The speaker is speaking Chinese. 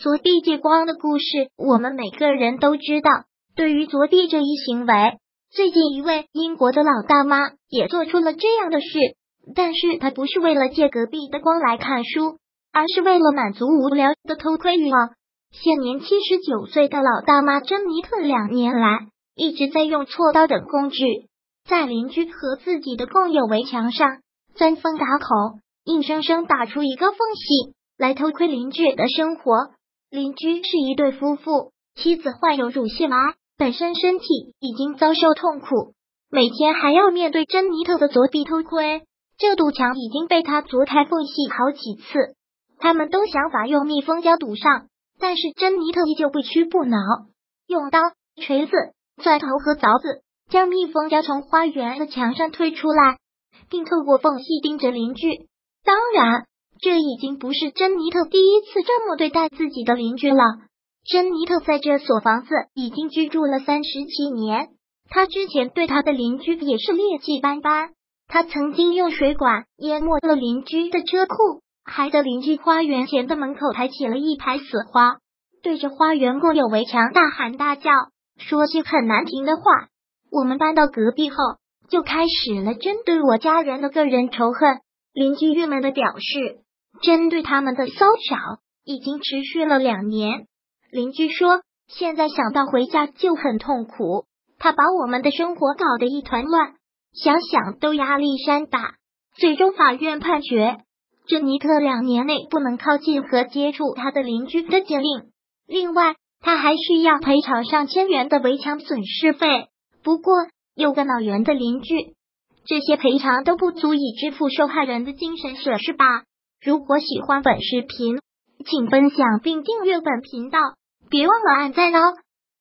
作弊借光的故事，我们每个人都知道。对于作弊这一行为，最近一位英国的老大妈也做出了这样的事，但是她不是为了借隔壁的光来看书，而是为了满足无聊的偷窥欲望。现年79岁的老大妈珍妮特2年来一直在用锉刀等工具，在邻居和自己的共有围墙上钻风打孔，硬生生打出一个缝隙，来偷窥邻居的生活。邻居是一对夫妇，妻子患有乳腺癌，本身身体已经遭受痛苦，每天还要面对珍妮特的作弊偷窥，这堵墙已经被他凿开缝隙好几次。他们都想法用密封胶堵上，但是珍妮特依旧不屈不挠，用刀、锤子、钻头和凿子将密封胶从花园的墙上推出来，并透过缝隙盯着邻居。当然，这已经不是珍妮特第一次这么对待自己的邻居了。珍妮特在这所房子已经居住了37年，她之前对她的邻居也是劣迹斑斑。她曾经用水管淹没了邻居的车库，害得邻居花园前的门口抬起了一排死花，对着花园共有围墙大喊大叫，说些很难听的话。我们搬到隔壁后，就开始了针对我家人的个人仇恨。邻居郁闷地表示，针对他们的骚扰已经持续了2年。邻居说，现在想到回家就很痛苦，他把我们的生活搞得一团乱，想想都压力山大。最终法院判决，珍妮特2年内不能靠近和接触他的邻居的禁令。另外，他还需要赔偿上千元的围墙损失费。不过，有个脑源的邻居，这些赔偿都不足以支付受害人的精神损失吧。如果喜欢本视频，请分享并订阅本频道，别忘了按赞哦。